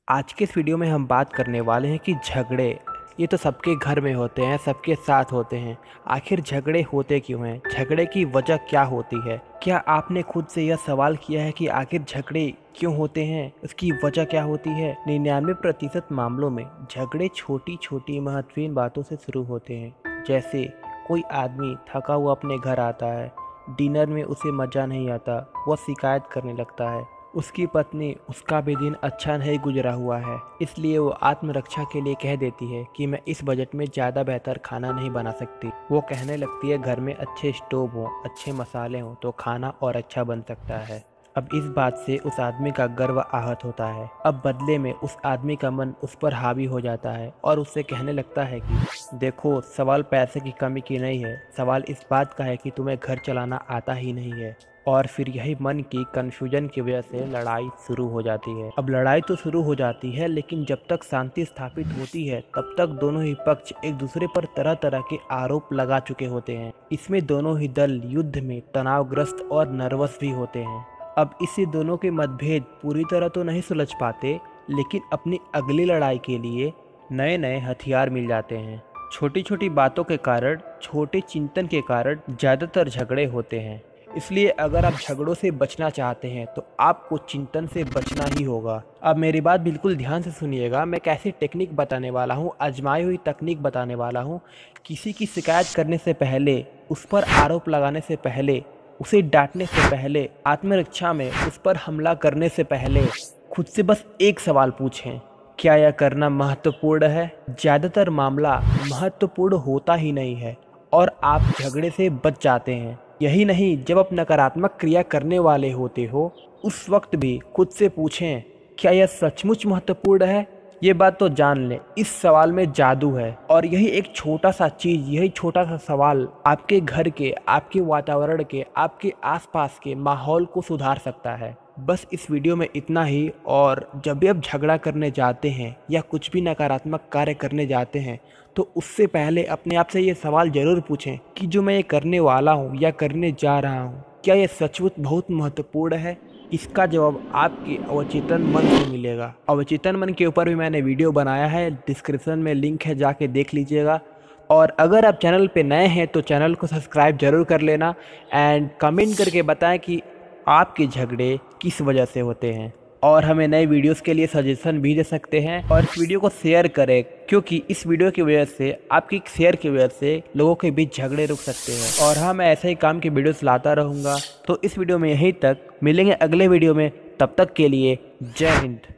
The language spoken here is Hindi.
आज के इस वीडियो में हम बात करने वाले हैं कि झगड़े ये तो सबके घर में होते हैं, सबके साथ होते हैं। आखिर झगड़े होते क्यों हैं? झगड़े की वजह क्या होती है? क्या आपने खुद से यह सवाल किया है कि आखिर झगड़े क्यों होते हैं, उसकी वजह क्या होती है? 99% मामलों में झगड़े छोटी छोटी महत्वपूर्ण बातों से शुरू होते हैं। जैसे कोई आदमी थका हुआ अपने घर आता है, डिनर में उसे मज़ा नहीं आता, वह शिकायत करने लगता है। उसकी पत्नी उसका भी दिन अच्छा नहीं गुजरा हुआ है, इसलिए वो आत्मरक्षा के लिए कह देती है कि मैं इस बजट में ज़्यादा बेहतर खाना नहीं बना सकती। वो कहने लगती है घर में अच्छे स्टोव हों, अच्छे मसाले हों तो खाना और अच्छा बन सकता है। अब इस बात से उस आदमी का गर्व आहत होता है। अब बदले में उस आदमी का मन उस पर हावी हो जाता है और उससे कहने लगता है कि देखो, सवाल पैसे की कमी की नहीं है, सवाल इस बात का है कि तुम्हें घर चलाना आता ही नहीं है। और फिर यही मन की कन्फ्यूजन की वजह से लड़ाई शुरू हो जाती है। अब लड़ाई तो शुरू हो जाती है, लेकिन जब तक शांति स्थापित होती है तब तक दोनों ही पक्ष एक दूसरे पर तरह तरह के आरोप लगा चुके होते हैं। इसमें दोनों ही दल युद्ध में तनावग्रस्त और नर्वस भी होते हैं। अब इससे दोनों के मतभेद पूरी तरह तो नहीं सुलझ पाते, लेकिन अपनी अगली लड़ाई के लिए नए नए हथियार मिल जाते हैं। छोटी छोटी बातों के कारण, छोटे चिंतन के कारण ज़्यादातर झगड़े होते हैं। इसलिए अगर आप झगड़ों से बचना चाहते हैं तो आपको चिंतन से बचना ही होगा। अब मेरी बात बिल्कुल ध्यान से सुनिएगा। मैं कैसी टेक्निक बताने वाला हूँ, आजमाई हुई तकनीक बताने वाला हूँ। किसी की शिकायत करने से पहले, उस पर आरोप लगाने से पहले, उसे डांटने से पहले, आत्मरक्षा में उस पर हमला करने से पहले खुद से बस एक सवाल पूछें, क्या यह करना महत्वपूर्ण है? ज़्यादातर मामला महत्वपूर्ण होता ही नहीं है और आप झगड़े से बच जाते हैं। यही नहीं, जब आप नकारात्मक क्रिया करने वाले होते हो उस वक्त भी खुद से पूछें, क्या यह सचमुच महत्वपूर्ण है? ये बात तो जान लें, इस सवाल में जादू है। और यही एक छोटा सा चीज़, यही छोटा सा सवाल आपके घर के, आपके वातावरण के, आपके आसपास के माहौल को सुधार सकता है। बस इस वीडियो में इतना ही। और जब भी आप झगड़ा करने जाते हैं या कुछ भी नकारात्मक कार्य करने जाते हैं तो उससे पहले अपने आप से ये सवाल ज़रूर पूछें कि जो मैं ये करने वाला हूँ या करने जा रहा हूँ, क्या ये सचमुच बहुत महत्वपूर्ण है? इसका जवाब आपके अवचेतन मन से मिलेगा। अवचेतन मन के ऊपर भी मैंने वीडियो बनाया है, डिस्क्रिप्शन में लिंक है, जाके देख लीजिएगा। और अगर आप चैनल पे नए हैं तो चैनल को सब्सक्राइब जरूर कर लेना एंड कमेंट करके बताएं कि आपके झगड़े किस वजह से होते हैं। और हमें नए वीडियोस के लिए सजेशन भी दे सकते हैं। और इस वीडियो को शेयर करें, क्योंकि इस वीडियो की वजह से, आपकी शेयर की वजह से लोगों के बीच झगड़े रुक सकते हैं। और हाँ, मैं ऐसे ही काम की वीडियोस लाता रहूँगा। तो इस वीडियो में यहीं तक, मिलेंगे अगले वीडियो में। तब तक के लिए जय हिंद।